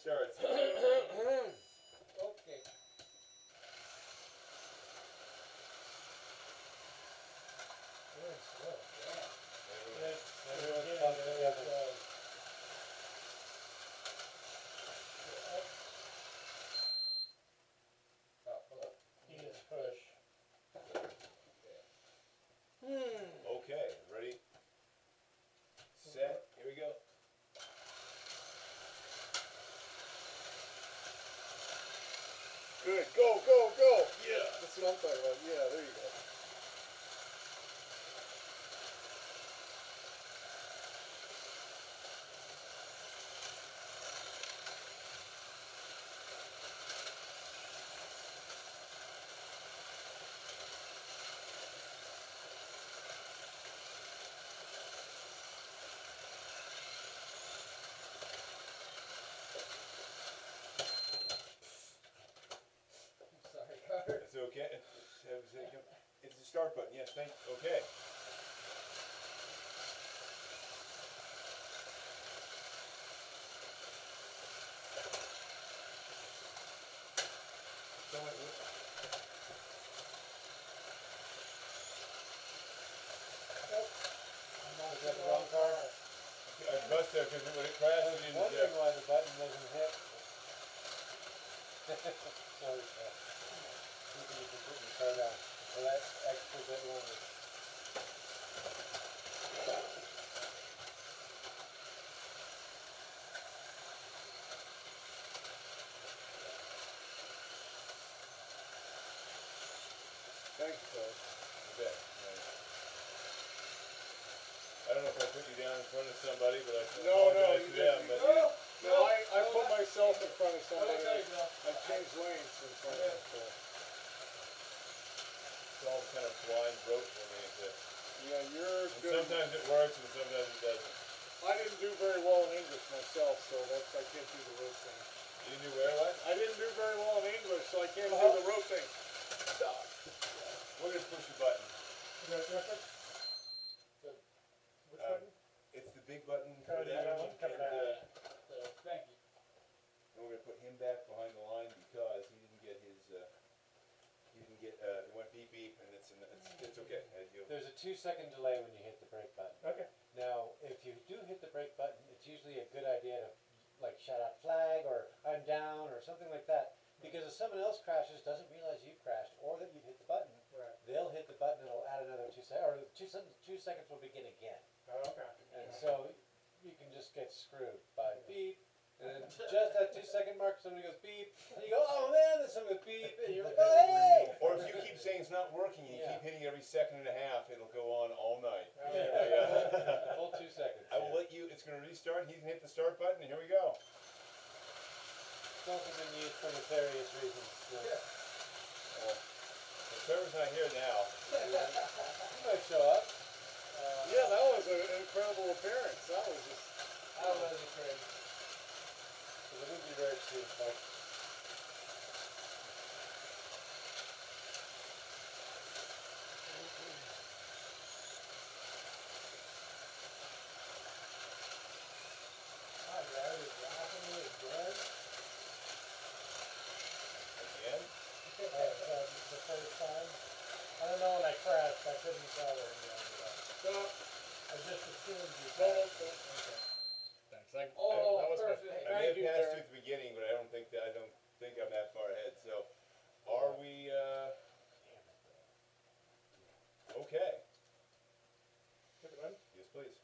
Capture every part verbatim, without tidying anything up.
starts. Okay. Very slow. Yeah. Yes, Everyone's again, coming there together. was, uh, Oh, hello. Venus push. Hmm. Okay, ready? Set. Here we go. Good. Go, go, go. Yeah. That's what I'm talking about. Yeah, there you go. I'm sorry, Carter. It's okay. It's the start button. Yes, thank you. Okay. Someone, Is that the wrong car? I must have, because when it crashed, I it was didn't. wondering Uh, why the button doesn't hit. Sorry, Pat. You can you can put your car down. Well, that extra bit longer. Thank you, fellas. you bet. I don't know if I put you down in front of somebody, but I No, no, apologize you to them. didn't. But No, No, I, I put myself in front of What did I somebody. tell you, Bill? I've changed lanes in front of them, so. it's all kind of blind rote for me. It's a- Yeah, you're and good. sometimes it works, and sometimes it doesn't. I didn't do very well in English myself, so that's, I can't do the road thing. You knew where what? I didn't do very well in English, so I can't Uh-huh. do the road thing. Stop. We're gonna push the button. Is that reference? The, which Uh, button? It's the big button. Cover for the that engine, one, cover and, that. uh, So, thank you. And we're gonna put him back behind the line because he didn't get his, uh, he didn't get, uh, it went beep beep, and it's, it's, it's okay. Uh, you'll- There's a two second delay when you hit the brake button. Okay. Now, if you do hit the brake button, it's usually a good idea to like shout out flag or I'm down or something like that. Because if someone else crashes, doesn't realize you crashed or that you hit the button, Right. they'll hit the button and it'll add another two seconds, or two, se- two seconds will begin again. Oh, okay. And so you can just get screwed by beep, and then just at two second mark, somebody goes beep, and you go, oh man, then someone goes beep, and you're like, oh hey! Or if you keep saying it's not working, and you Yeah. keep hitting every second and a half, it'll go on all night. Oh, Yeah. Yeah. Full two seconds. I will let you, it's gonna restart, he's gonna hit the start button, and here we go. Don't have been used for nefarious reasons. So. Uh, so Trevor's not here now. You might show up. Uh, Yeah, that was a- an incredible appearance. That was just. That was crazy. So it would be very soon, like. my God, is laughing me again. Again? Uh, um, the first time. I don't know when I crashed, I couldn't tell where you ended up. Stop. I just assumed you No, no, passed no. it. Okay. Thanks. I, Oh, that was my- perfect. I may Thank have you, passed you Darren. at the beginning, but I don't think that, I don't think I'm that far ahead, so. Are we, uh, okay? Hit the button? Yes, please.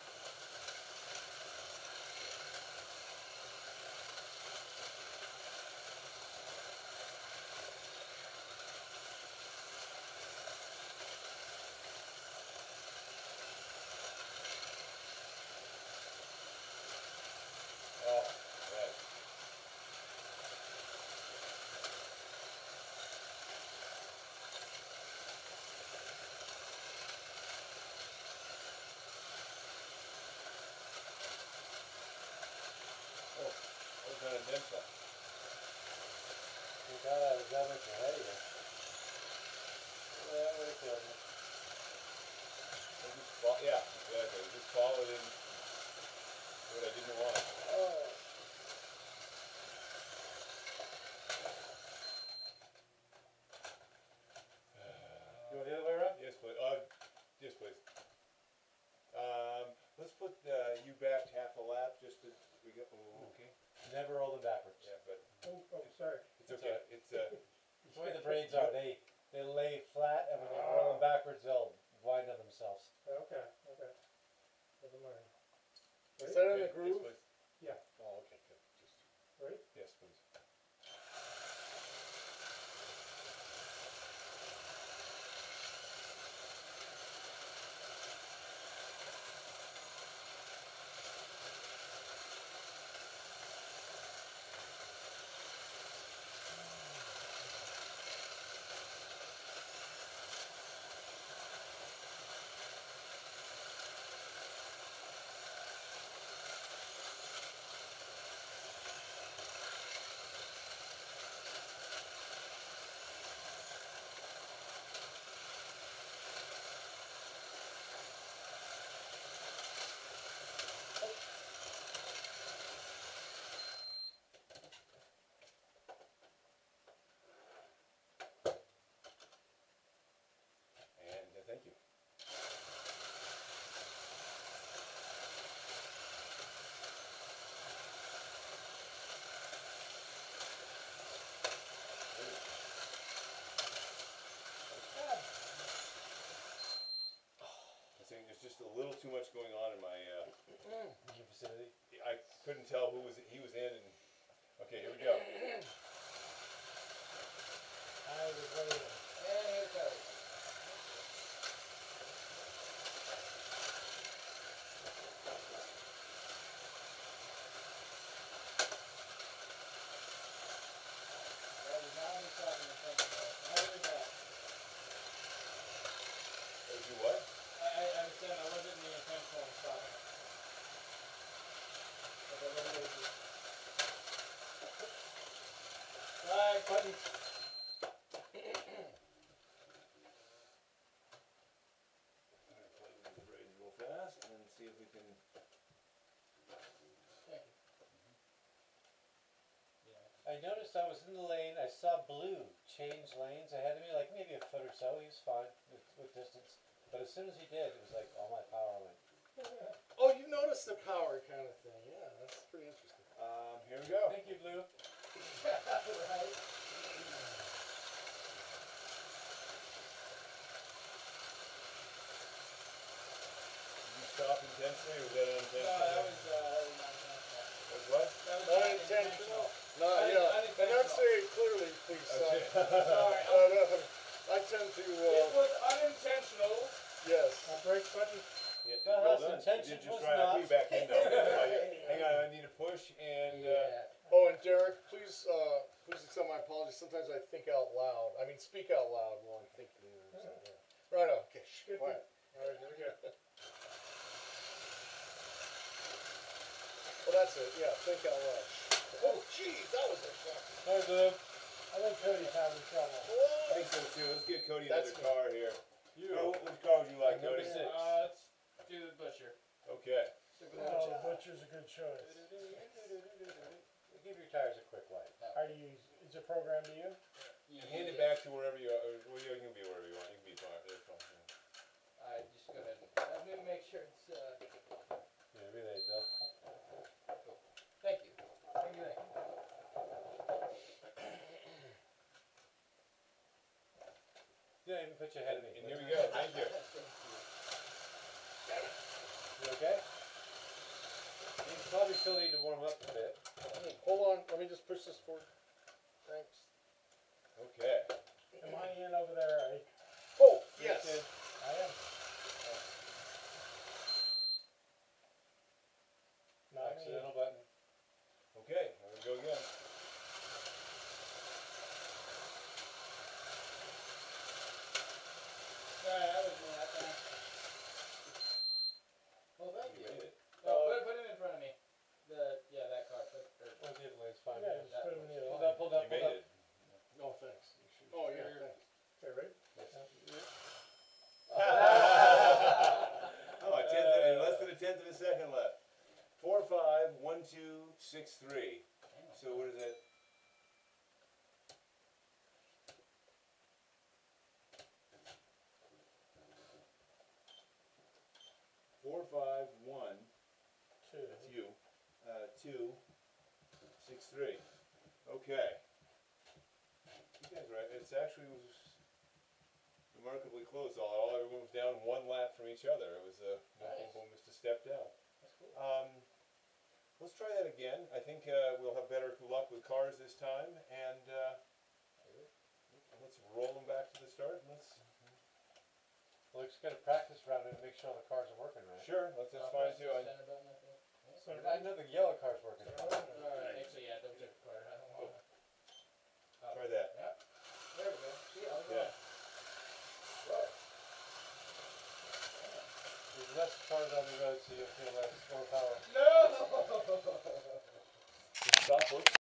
Oh, right. Oh, that was unintentional. Thank God I was that much ahead of you. That would have killed me. I just fo- yeah, exactly. I just followed in what I didn't want. Oh. Never roll them backwards. Yeah, but Oh, oh, sorry. it's okay, it's, uh, That's the way the braids are. They they lay flat, and when you roll them backwards, they'll wind on themselves. Okay, okay. Never mind. Is that in okay, the yes, groove? please. Oh, okay, good. Just Right? Yes, please. And, uh, thank you. I think there's just a little too much going on in my, uh, your vicinity. I couldn't tell who was, he was in and, okay, here we go. I was waiting. And here it goes. That was not me stopping the thing, though. How did that? Oh, you what? I, I, I was saying I wasn't the intentional in stopping it. But I really did it. Flag button. Alright, play with the braids real fast and see if we can, Thank you. Yeah. I noticed I was in the lane. I saw blue change lanes ahead of me, like maybe a foot or so. He was fine with, with distance, but as soon as he did, it was like all my power went. Oh, you noticed the power kind of thing, yeah, that's pretty interesting. um, here we go. Thank you, blue. Right. Did you stop intentionally or was that No, unintentional? that was, uh, that was not intentional. Was what? That was not Unintentional? intentional. No, Un- yeah, unintentional. enunciate clearly, please, son. Okay. Sorry, Uh, I'm- no, I tend to, It uh, was unintentional. yes. My brake button. Yeah, Well, well his done. intention You did just was right. I put not. you back in though. Hang on, I need a push and, uh, Yeah. Oh, and Derek, please, uh, please accept my apologies, sometimes I think out loud, I mean, speak out loud while I'm thinking, you know, so, yeah. Right, on. Okay, shh, quiet. Alright, here we go. Well, that's it, yeah, think out loud. Oh, geez, that was a shock. Hi, blue. I think Cody's having trouble. I What? think so too. Let's get Cody That's another car here. You. Oh, which car would you like, Number Cody? six. Uh, let's do the butcher. Okay. Stick with the Oh, butcher. the butcher's a good choice. Give your tires a quick wipe. How do you, is it programmed to you? Yeah. Hand it back to wherever you are. Or, well, you can be wherever you want. You can be fine. There's fine. Yeah. I just go ahead. Let me make sure it's, uh, Yeah, relay, Bill. thank you. Thank you, thank you. Yeah, even put your head in me. And here we go. Thank you. You okay? You probably still need to warm up a bit. Hold on, let me just push this forward. Thanks. Okay. Am I in over there? I, Oh, yes. I am. Not me. Accidental button. Okay. Here we go again. Sorry, I was doing that thing. Well, thank You you. made it. Oh, put, put it in front of me. The, yeah, that car. Put, or, Well, the other lane's fine. Yeah, Yeah. just put them in the Pull other up, pull up, You pull made up. it. Oh, thanks. Oh, yeah, thanks. Okay, right? Oh, a tenth of, and less than a tenth of a second left. Four, five, one, two, six, three. So what is that? Four, five, one. Two. That's you. Uh, two, Six three. Okay. You guys right. It's actually was remarkably close. All, all everyone was down one lap from each other. It was a Nice. boom, missed a step down. That's cool. Um, let's try that again. I think uh, we'll have better luck with cars this time, and uh, let's roll them back to the start. And let's Well, we just gotta practice around it and make sure all the cars are working right. sure. Let's that's I'll fine press too. the I, center button, I think. So I know the yellow car's working. Alright, actually, yeah, double check the card, I don't wanna. Oh, try that. yeah, there we go, see, I was Yeah. wrong. Whoa. There's less cars on the road, so you'll feel less more power. No! Stop working.